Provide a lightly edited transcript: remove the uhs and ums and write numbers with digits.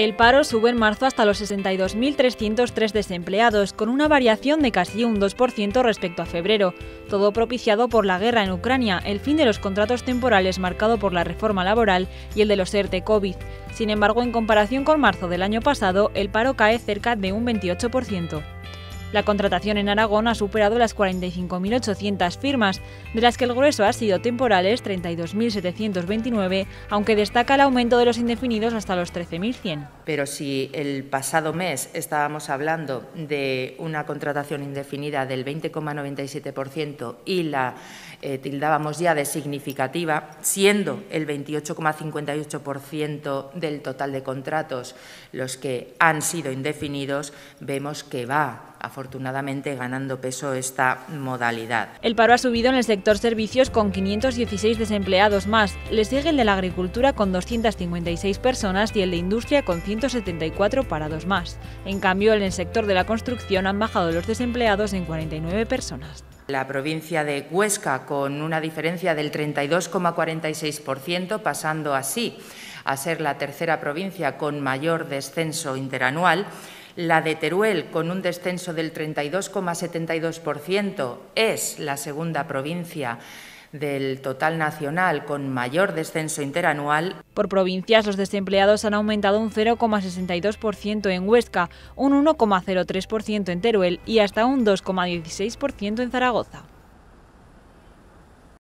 El paro sube en marzo hasta los 62.303 desempleados, con una variación de casi un 2% respecto a febrero, todo propiciado por la guerra en Ucrania, el fin de los contratos temporales marcado por la reforma laboral y el de los ERTE COVID. Sin embargo, en comparación con marzo del año pasado, el paro cae cerca de un 28%. La contratación en Aragón ha superado las 45.800 firmas, de las que el grueso ha sido temporales, 32.729, aunque destaca el aumento de los indefinidos hasta los 13.100. Pero si el pasado mes estábamos hablando de una contratación indefinida del 20,97% y la tildábamos ya de significativa, siendo el 28,58% del total de contratos los que han sido indefinidos, vemos que va afortunadamente ganando peso esta modalidad. El paro ha subido en el sector servicios con 516 desempleados más. Le sigue el de la agricultura con 256 personas y el de industria con 174 parados más. En cambio, en el sector de la construcción han bajado los desempleados en 49 personas. La provincia de Huesca, con una diferencia del 32,46%, pasando así a ser la tercera provincia con mayor descenso interanual. La de Teruel, con un descenso del 32,72%, es la segunda provincia del total nacional con mayor descenso interanual. Por provincias, los desempleados han aumentado un 0,62% en Huesca, un 1,03% en Teruel y hasta un 2,16% en Zaragoza.